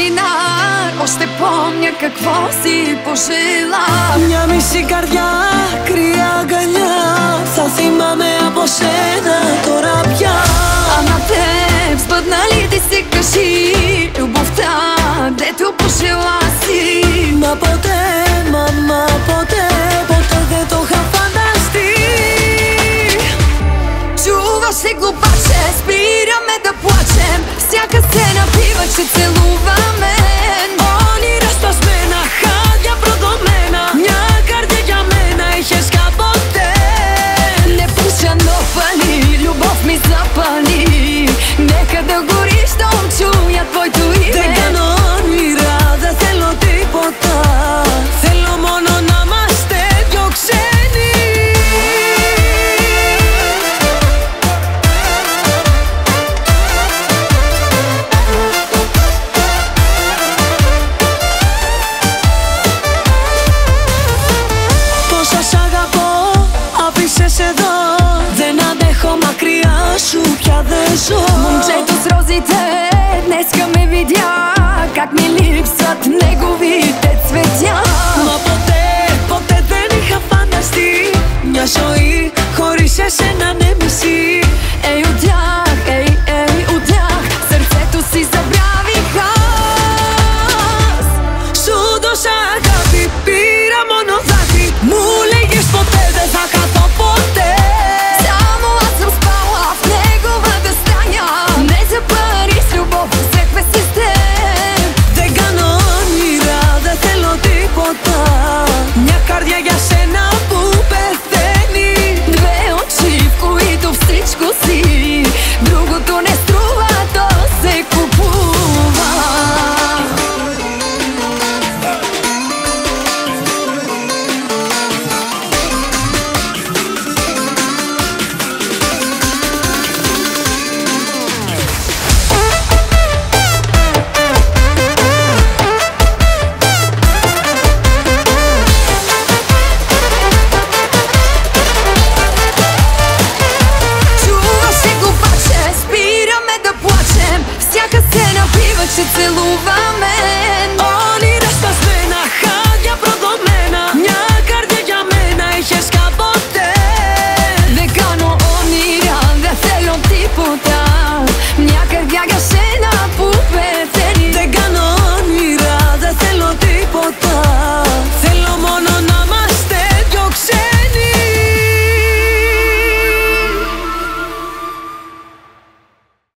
начинар. Още помня какво си пожела. Μια μισή καρδιά, κρύα αγκαλιά. Θα θυμάμαι από σένα τώρα πια. Ама теб сбъдналите се кажи любовта, дето пожела си. Μα ποτέ, μαμά, ποτέ, ποτέ δεν το είχα φανταστεί. Чуваш ли, глупаче, спираме да плачем. Всяка сцена бива, че целуваме. Όλοι разпασμένα, χάδια προδομένα. Μια καρδιά για μένα είχες κάποτε. Не пуша, но пали, любов ми запали. Нека да гори, щом чуя твоето име. Δεν κάνω όνειρα, δεν θέλω τίποτα. Θέλω μόνο να είμαστε δυο ξένοι. Πόσα σ' αγαπώ, άφησες εδώ. Δεν αντέχω μακριά σου, πια δεν ζω. Момчето с розите днеска ме видя.